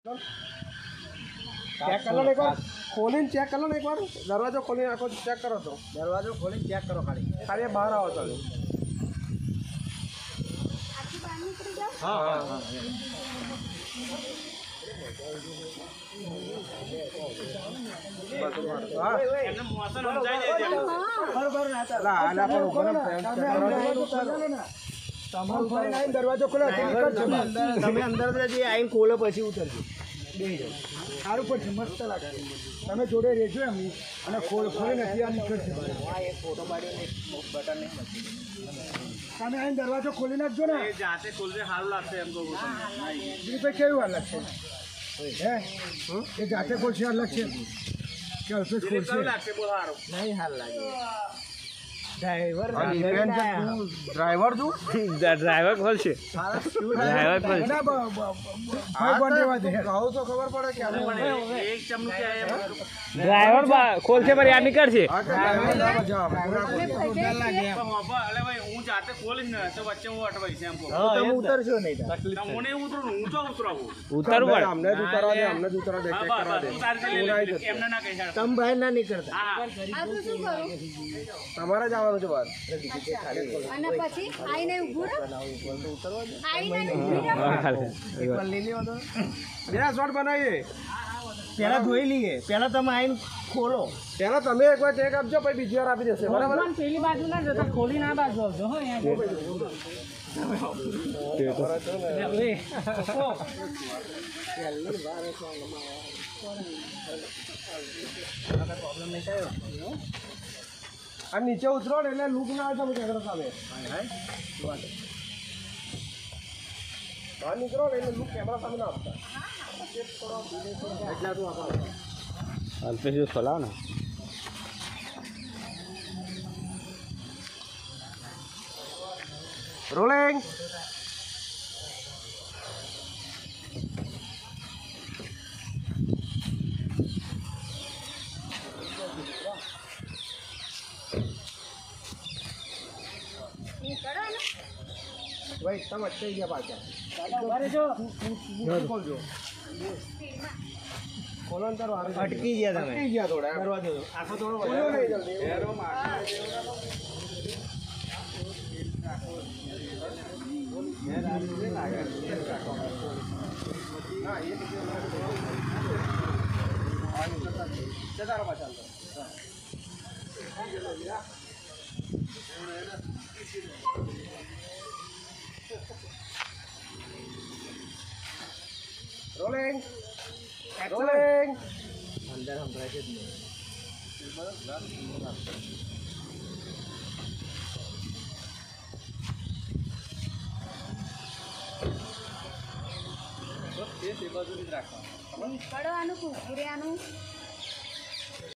Check कर लो एक बार, खोलीने check कर लो एक बार, दरवाजा खोलीने आखो चेक करो तो, दरवाजो खोलीने चेक करो खाली बाहर आओ तो। हाँ हाँ हाँ दरवाજો खोलो તમે અંદર જઈ આઈને ખોલો પછી ઉતરજો સારું પડશે મસ્ત લાગે તમે જોડે રહેજો એમ અને ખોલીને ત્યાં નીકળશે ફોટો પાડીને બટન નહીં તમે આઈને દરવાજો ખોલી નાખજો ને જાતે ખોલશે સારું લાગશે એમ કહું ભાઈ કેવું અલગ છે હે એ જાતે ખોલશે અલગ છે કે અલ્પેશ ખોલશે લાગશે બહુ સારું નહીં હાલ લાગે ડ્રાઈવર તું ડ્રાઈવર ખોલશે ડ્રાઈવર ખોલશે કહું તો ખબર પડે કે એક ચમનું ક્યાં ડ્રાઈવર ખોલશે પર યાર નીકળશે હું જાતે ખોલીશ ને તો વચ્ચે હું અટવાઈશ એમ કહું તમે ઉતરશો નહીં મને ઉતરું હું તો ઉતરાવું ઉતરવું અમને જ ઉતારવા દે અમને જ ઉતારવા દે ચેક કરવા દે એમને ના કહી તમે બહાર ના નીકળતા તમારે જ આવવાનું છે બહાર અને પછી આઈને ઊભું રહો આઈને ઊભી રહો બીજા શોટ બનાવીએ પહેલા ધોઈ લઈએ પહેલા તમે આઈને ખોલો પહેલા તમે એકવાર ચેક આપજો પછી બીજી વાર આપી દેશે બરાબર પેલી બાજુ ના જતા ખોલી ના બાજુ આવજો હો આ નીચે ઉતરો ને એટલે લૂક ના આવે કેમેરા સામે બહાર નીકળો ને એટલે લૂક કેમેરા સામે ના આવતા એટલા તું આપો અલ્પેશ ખોલાવ ને રોલિંગ ભાઈ તમે અટકાઈ ગયા પાછા ખોલજો ખોલો ને તારો અટકી ગયા તમે અટકી ગયા થોડા દરવાજો આખો થોડો ખોલ્યો નહીં જલ્દી જતા રહો પાછા રોલિંગ રોલિંગ અંદર સંભળાય છે જ નહીં નીકળવાનું કુકુરિયાનું